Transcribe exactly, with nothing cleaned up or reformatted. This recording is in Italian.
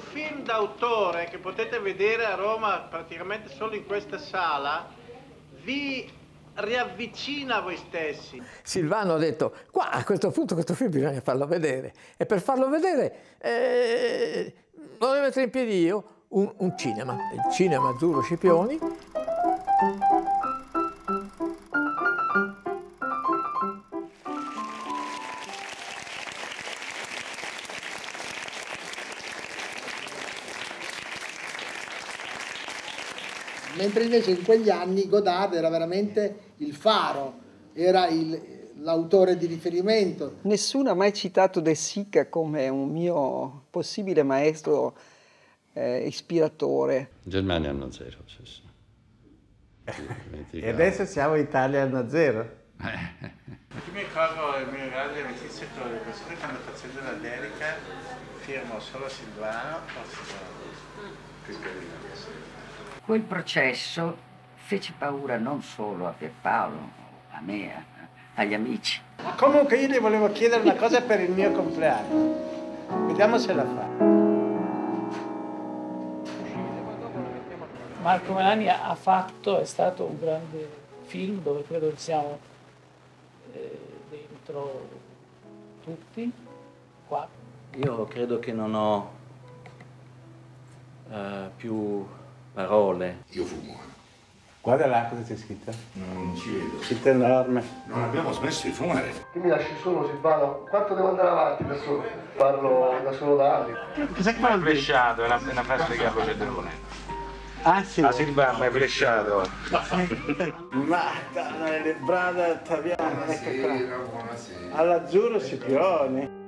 film d'autore che potete vedere a Roma praticamente solo in questa sala, vi riavvicina a voi stessi. Silvano ha detto, qua a questo punto questo film bisogna farlo vedere, e per farlo vedere eh, volevo mettere in piedi io un, un cinema, il cinema Azzurro Scipioni. Mentre invece in quegli anni Godard era veramente il faro, era l'autore di riferimento. Nessuno ha mai citato De Sica come un mio possibile maestro eh, ispiratore. Germania anno zero. Sì, sì. E adesso siamo Italia anno zero. Io mi ricordo il mio grande amicizia con le persone quando facendo la dedica firmo solo Silvano o Silvano. Più carino. Quel processo fece paura non solo a Pierpaolo, a me, agli amici. Comunque io gli volevo chiedere una cosa per il mio compleanno. Vediamo se la fa. Marco Melani ha fatto, è stato un grande film dove credo che siamo eh, dentro tutti, qua. Io credo che non ho uh, più parole. Io fumo. Guarda là cosa c'è scritto. Non ci vedo. Scritto enorme. Non abbiamo smesso di fumare. Che mi lasci solo, Silvano? Quanto devo andare avanti da solo? Parlo da solo da anni. Cos'è che fa il flesciato? È una, una festa che ha procedere. Ah sì? A Silvano è flesciato. Ma le brada Taviano, ecco qua. Buonasera. All'Azzurro Scipioni.